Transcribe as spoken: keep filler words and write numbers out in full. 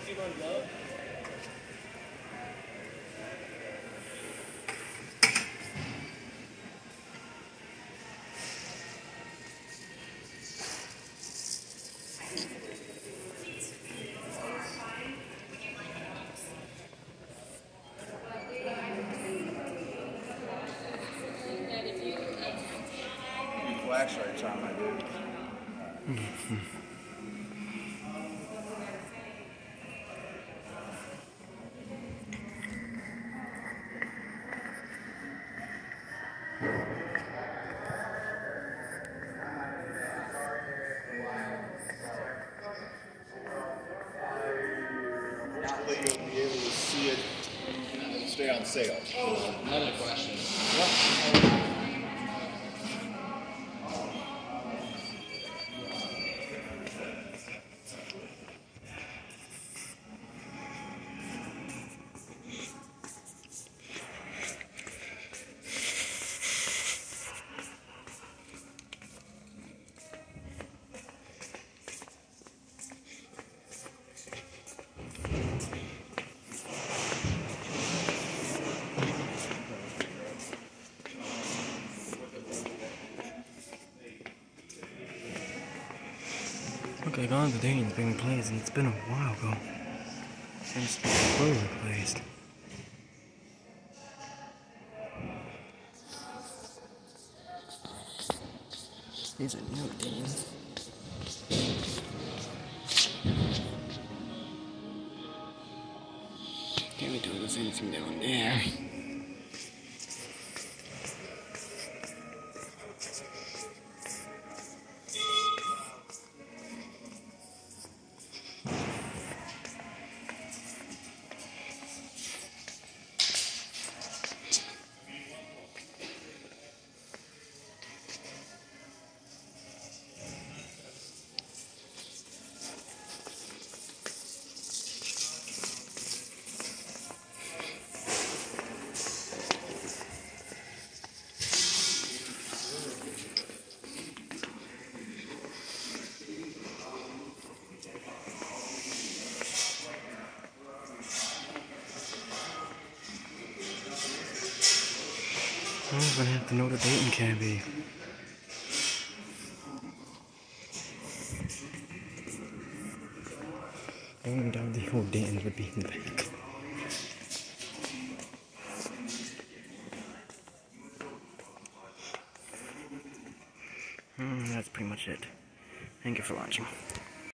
Flashlights on my dude. Mm-hmm. Hopefully you'll be able to see it stay on sale. Another question. Yeah. Okay, gone today and been plays, and it's been a while ago since the were replaced. These are new things. Can't we do this anything down there? I'm gonna have to know the Dayton can be. I wouldn't doubt the whole Dayton would be in the back. Mm, that's pretty much it. Thank you for watching.